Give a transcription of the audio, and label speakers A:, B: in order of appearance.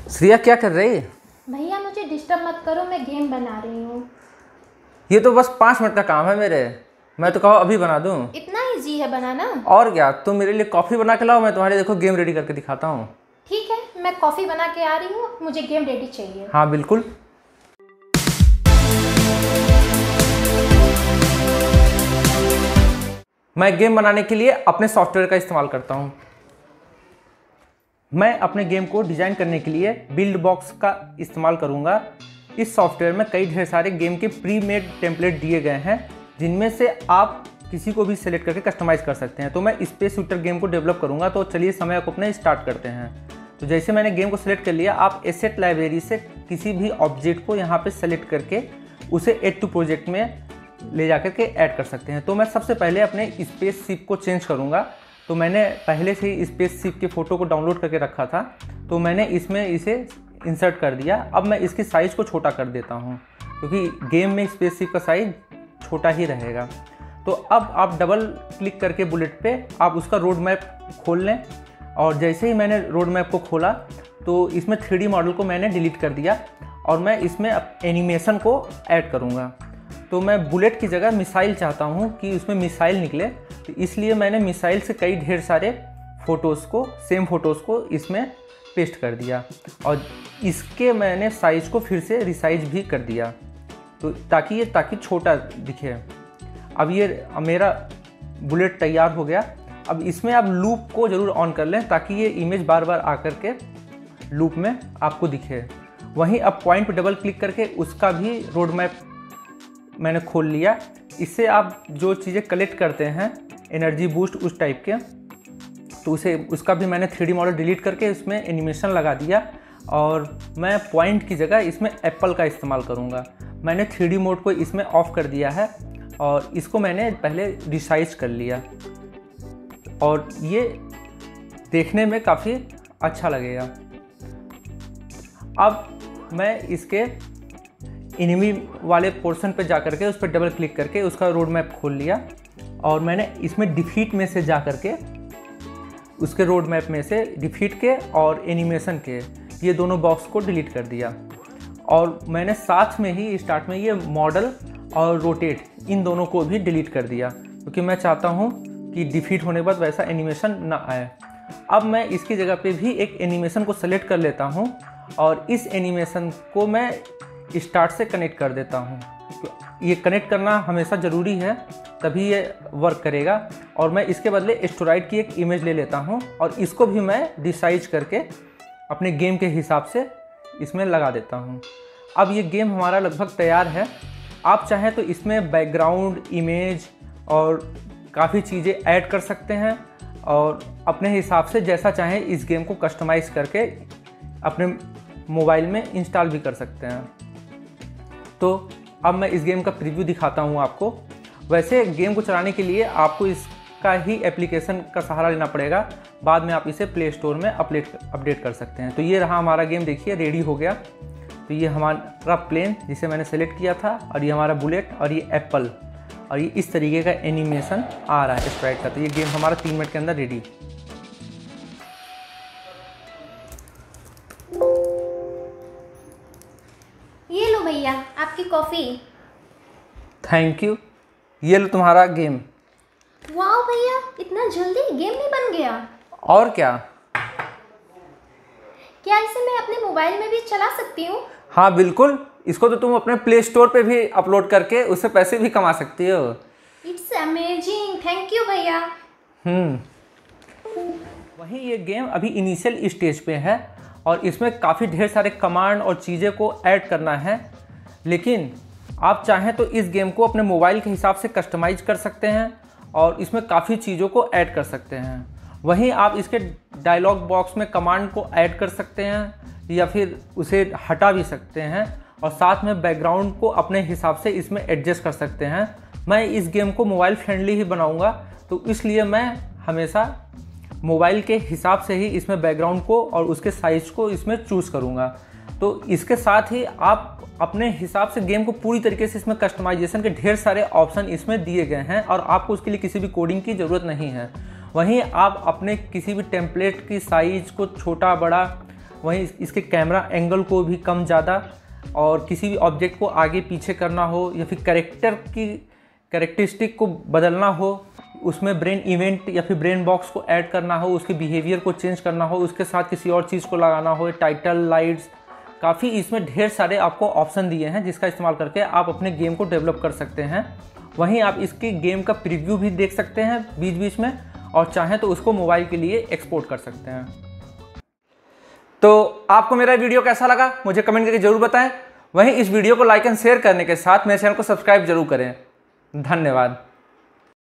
A: श्रेया क्या कर रही है?
B: भैया मुझे डिस्टर्ब मत करो, मैं गेम बना रही हूँ।
A: ये तो बस 5 मिनट का काम है मेरे। मैं तो कहो अभी बना दूँ।
B: इतना इजी है बनाना?
A: और क्या, तुम मेरे लिए कॉफ़ी बना के लाओ, मैं तुम्हारे देखो गेम रेडी करके दिखाता हूँ।
B: ठीक है, मैं कॉफ़ी बना के आ रही हूँ, मुझे गेम रेडी चाहिए।
A: हाँ बिल्कुल। मैं गेम बनाने के लिए अपने सॉफ्टवेयर का इस्तेमाल करता हूँ। मैं अपने गेम को डिज़ाइन करने के लिए बिल्ड बॉक्स का इस्तेमाल करूँगा। इस सॉफ्टवेयर में कई ढेर सारे गेम के प्री मेड टेम्पलेट दिए गए हैं, जिनमें से आप किसी को भी सिलेक्ट करके कस्टमाइज़ कर सकते हैं। तो मैं स्पेस शूटर गेम को डेवलप करूँगा। तो चलिए समय को अपने स्टार्ट करते हैं। तो जैसे मैंने गेम को सिलेक्ट कर लिया, आप एसेट लाइब्रेरी से किसी भी ऑब्जेक्ट को यहाँ पे सेलेक्ट करके उसे ऐड टू प्रोजेक्ट में ले जाकर के ऐड कर सकते हैं। तो मैं सबसे पहले अपने स्पेस शिप को चेंज करूँगा। तो मैंने पहले से ही स्पेस शिप के फ़ोटो को डाउनलोड करके रखा था, तो मैंने इसमें इसे इंसर्ट कर दिया। अब मैं इसकी साइज़ को छोटा कर देता हूँ, क्योंकि गेम में स्पेस शिप का साइज़ छोटा ही रहेगा। तो अब आप डबल क्लिक करके बुलेट पे आप उसका रोड मैप खोल लें। और जैसे ही मैंने रोड मैप को खोला तो इसमें 3D मॉडल को मैंने डिलीट कर दिया और मैं इसमें एनिमेशन को ऐड करूँगा। तो मैं बुलेट की जगह मिसाइल चाहता हूँ कि उसमें मिसाइल निकले, तो इसलिए मैंने मिसाइल से कई ढेर सारे सेम फ़ोटोज़ को इसमें पेस्ट कर दिया और इसके मैंने साइज़ को फिर से रिसाइज भी कर दिया, तो ताकि छोटा दिखे। अब ये मेरा बुलेट तैयार हो गया। अब इसमें आप लूप को ज़रूर ऑन कर लें, ताकि ये इमेज बार बार आकर के लूप में आपको दिखे। वहीं अब पॉइंट पर डबल क्लिक करके उसका भी रोड मैप मैंने खोल लिया। इससे आप जो चीज़ें कलेक्ट करते हैं, एनर्जी बूस्ट उस टाइप के, तो उसका भी मैंने 3D मॉडल डिलीट करके इसमें एनिमेशन लगा दिया। और मैं पॉइंट की जगह इसमें एप्पल का इस्तेमाल करूँगा। मैंने 3D मोड को इसमें ऑफ़ कर दिया है और इसको मैंने पहले रिसाइज कर लिया और ये देखने में काफ़ी अच्छा लगेगा। अब मैं इसके एनिमी वाले पोर्शन पे जा करके उस पर डबल क्लिक करके उसका रोड मैप खोल लिया और मैंने इसमें डिफीट में से जा करके उसके रोड मैप में से डिफीट के और एनिमेशन के ये दोनों बॉक्स को डिलीट कर दिया। और मैंने साथ में ही स्टार्ट में ये मॉडल और रोटेट इन दोनों को भी डिलीट कर दिया, क्योंकि मैं चाहता हूँ कि डिफीट होने के बाद वैसा एनिमेशन ना आए। अब मैं इसकी जगह पे भी एक एनिमेशन को सेलेक्ट कर लेता हूँ और इस एनिमेशन को मैं स्टार्ट से कनेक्ट कर देता हूँ। तो ये कनेक्ट करना हमेशा ज़रूरी है, तभी ये वर्क करेगा। और मैं इसके बदले एस्टेरॉयड की एक इमेज ले लेता हूँ और इसको भी मैं रिसाइज करके अपने गेम के हिसाब से इसमें लगा देता हूँ। अब ये गेम हमारा लगभग तैयार है। आप चाहें तो इसमें बैकग्राउंड, इमेज और काफ़ी चीज़ें ऐड कर सकते हैं और अपने हिसाब से जैसा चाहें इस गेम को कस्टमाइज़ करके अपने मोबाइल में इंस्टॉल भी कर सकते हैं। तो अब मैं इस गेम का प्रीव्यू दिखाता हूँ आपको। वैसे गेम को चलाने के लिए आपको इसका ही एप्लीकेशन का सहारा लेना पड़ेगा, बाद में आप इसे प्ले स्टोर में अपडेट कर सकते हैं। तो ये रहा हमारा गेम, देखिए रेडी हो गया। तो ये हमारा प्लेन जिसे मैंने सेलेक्ट किया था और ये हमारा बुलेट और ये एप्पल और ये इस तरीके का एनिमेशन आ रहा है स्प्राइट का। तो ये गेम हमारा 3 मिनट के अंदर रेडी।
B: ये लो भैया आपकी कॉफ़ी।
A: Thank you. ये लो तुम्हारा गेम।
B: वाह भैया, इतना जल्दी गेम नहीं बन गया?
A: और क्या
B: इसे मैं अपने मोबाइल में भी चला सकती हूँ?
A: हाँ बिल्कुल, इसको तो तुम अपने प्ले स्टोर पे भी अपलोड करके उससे पैसे भी कमा सकती हो।
B: इट्स अमेजिंग, थैंक यू भैया।
A: वहीं ये गेम अभी इनिशियल स्टेज पे है और इसमें काफ़ी ढेर सारे कमांड और चीज़ें को ऐड करना है, लेकिन आप चाहें तो इस गेम को अपने मोबाइल के हिसाब से कस्टमाइज कर सकते हैं और इसमें काफ़ी चीज़ों को ऐड कर सकते हैं। वहीं आप इसके डायलॉग बॉक्स में कमांड को ऐड कर सकते हैं या फिर उसे हटा भी सकते हैं और साथ में बैकग्राउंड को अपने हिसाब से इसमें एडजस्ट कर सकते हैं। मैं इस गेम को मोबाइल फ्रेंडली ही बनाऊंगा, तो इसलिए मैं हमेशा मोबाइल के हिसाब से ही इसमें बैकग्राउंड को और उसके साइज़ को इसमें चूज़ करूंगा। तो इसके साथ ही आप अपने हिसाब से गेम को पूरी तरीके से इसमें कस्टमाइजेशन के ढेर सारे ऑप्शन इसमें दिए गए हैं और आपको उसके लिए किसी भी कोडिंग की ज़रूरत नहीं है। वहीं आप अपने किसी भी टेम्पलेट की साइज़ को छोटा बड़ा वहीं इसके कैमरा एंगल को भी कम ज़्यादा, और किसी भी ऑब्जेक्ट को आगे पीछे करना हो या फिर कैरेक्टरिस्टिक को बदलना हो, उसमें ब्रेन इवेंट या फिर ब्रेन बॉक्स को ऐड करना हो, उसके बिहेवियर को चेंज करना हो, उसके साथ किसी और चीज़ को लगाना हो, टाइटल, लाइट्स, काफ़ी इसमें ढेर सारे आपको ऑप्शन दिए हैं जिसका इस्तेमाल करके आप अपने गेम को डेवलप कर सकते हैं। वहीं आप इसके गेम का प्रीव्यू भी देख सकते हैं बीच बीच में, और चाहें तो उसको मोबाइल के लिए एक्सपोर्ट कर सकते हैं। तो आपको मेरा वीडियो कैसा लगा मुझे कमेंट करके जरूर बताएं। वहीं इस वीडियो को लाइक एंड शेयर करने के साथ मेरे चैनल को सब्सक्राइब जरूर करें। धन्यवाद।